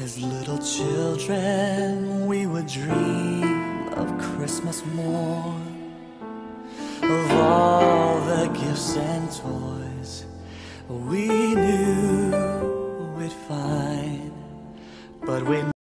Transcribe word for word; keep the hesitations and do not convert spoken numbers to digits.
As little children, we would dream of Christmas morn, of all the gifts and toys we